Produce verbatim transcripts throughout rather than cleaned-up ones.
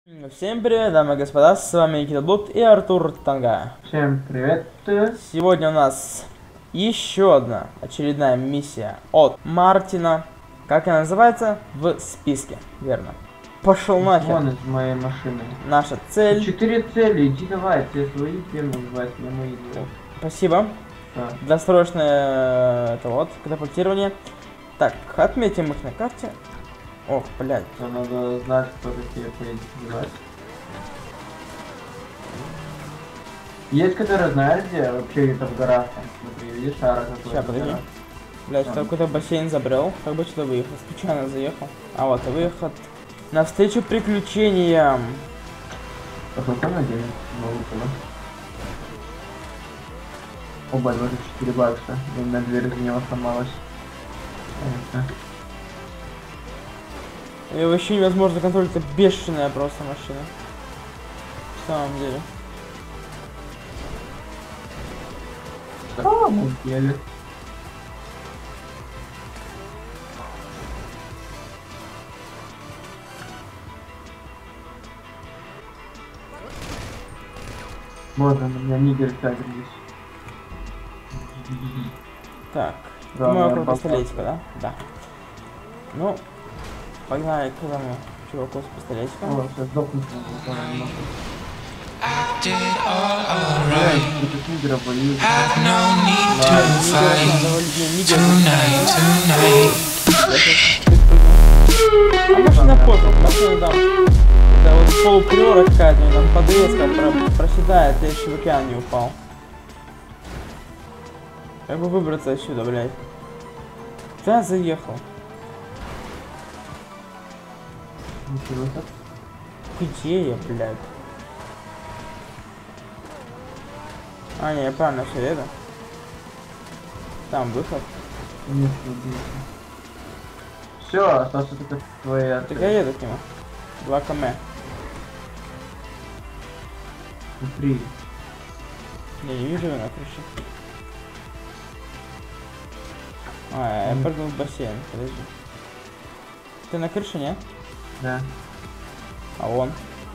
Всем привет, дамы и господа, с вами Никита Блуд и Артур Танга. Всем привет. Сегодня у нас еще одна очередная миссия от Мартина. Как она называется? В списке, верно. Пошел нахер. Вон из моей машины. Наша цель. Четыре цели, иди давай, все свои первые называть, не мои. Спасибо. Да. Досрочное это вот, катапультирование. Так, отметим их на карте. Ох, блядь. То надо знать, кто такие поедет называть. Есть, которые знаешь где? Вообще где-то в горах. Там, смотри, видишь, шара какой-то. Сейчас, подожди. Блядь, что какой-то бассейн забрел. Как бы сюда выехал? Случайно заехал. А вот и выход. Навстречу приключениям. Какой там надеюсь? Много, Оба двадцать четыре бакса. И на дверь за него сломалась. Понятно. И вообще невозможно контролить, это бешеная просто машина. В самом деле. В самом деле. Вот он, у меня нигер тагер здесь. Так, Да, думаю, я около попал. пистолетика, да? Да. Ну, погнали к этому чуваку с пистолетиком. О, сейчас сдохнуть надо, не могу. Did all alright. Этот нигер боюсь. Have no need to fight tonight, tonight. А машина пофиг, машина там. Это вот полуприора какая-то, у него там подвеска про проседает, я еще в океан не упал. Как бы выбраться отсюда, блядь? Да, заехал. Ничего так. Где я, блядь? А, не, я правильно все это. Там выход. Нет, все, остался только твоя. Так я еду к нему. два километра. Три. Я не вижу его на крыше. А, я Мгм. прыгнул в бассейн, подожди. Ты на крыше, нет? Да, А он?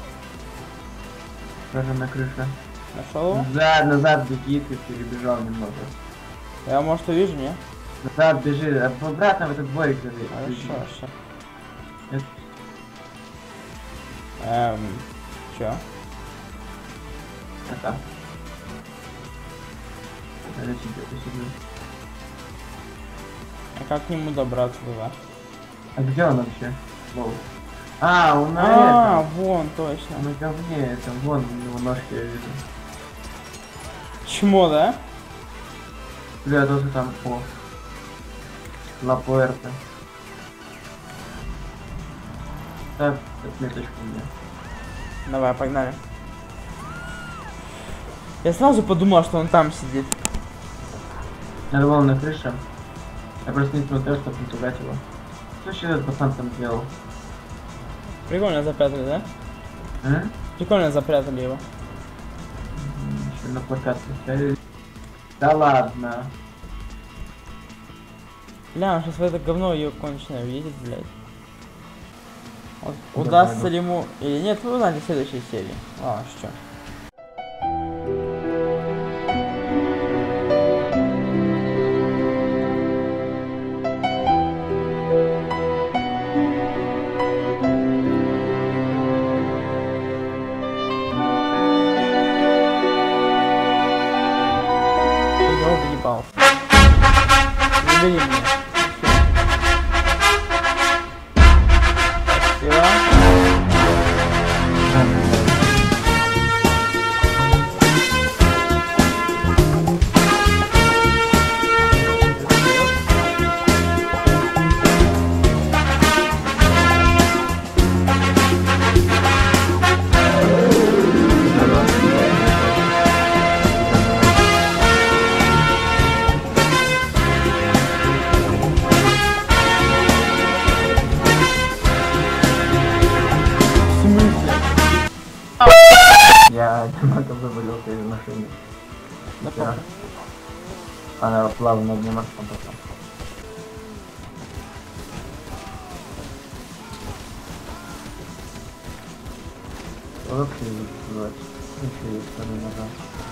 тоже на крыше. Нашел его? Да, назад беги, ты перебежал немного. Я, может, увижу, нет? Назад бежи, обратно в этот дворик залезь. Хорошо, хорошо. Это- Эм, чё? Это. Надо тебе посидеть. А как к нему добраться туда? А где он вообще? Воу. А, он на А, этом. вон, точно. На говне это, вон у него ножки я вижу. Чмо, да? Бля, тоже там по. Ла Пуэрто. Так, отметочку мне. Давай, погнали. Я сразу подумал, что он там сидит. Надо было на крыше. Я просто не смотрел, чтобы не пугать его. Что еще этот пацан там делал? Прикольно запрятали, да? А? Прикольно запрятали его. Еще на плакат поставили. Да ладно. Бля, он сейчас в это говно ее конченое видит, блядь. Вот, Да, удастся да. ли ему или нет, вы узнаете в следующей серии. Ладно, что. Я въебал. Забери меня. Спасибо. В смысле? Я немного вывалился из машины. Да Вчера. похуй. Она плавно над ним потом. Вообще не закрывать. Еще есть стороны ножа.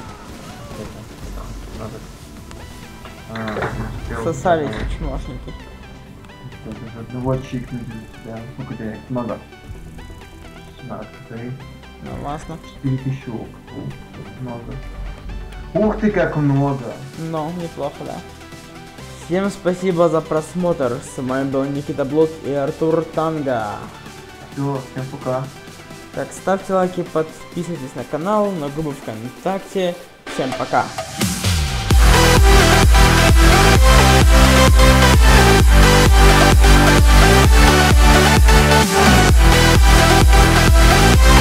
Надо. А, не успел. Сосали эти чмошники. Что, даже одного чикнуть для... Сколько денег? Много. шестнадцать, смотри. Ну, классно. четыре тысячи опыта. Много. Ух ты, как много! Ну, неплохо, да. Всем спасибо за просмотр. С вами был Никита Блуд и Артур Танга. Все, всем пока. Так, ставьте лайки, подписывайтесь на канал, на группу ВКонтакте. Всем пока. We'll be right back.